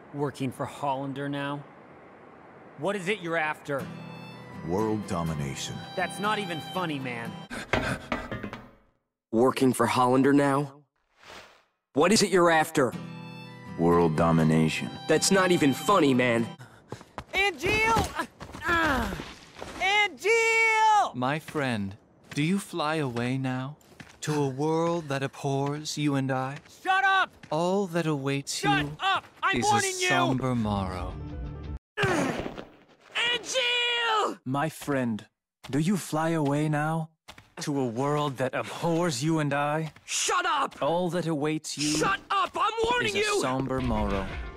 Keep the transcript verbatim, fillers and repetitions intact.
Working for Hollander now? What is it you're after? World domination. That's not even funny, man. Working for Hollander now? What is it you're after? World domination. That's not even funny, man. Angeal! Ah! Angeal! My friend, do you fly away now? To a world that abhors you and I? Shut up! All that awaits Shut you up! I'm is warning a you! somber morrow. Angeal! My friend, do you fly away now? To a world that abhors you and I? Shut up! All that awaits you Shut up! I'm warning is a you! somber morrow.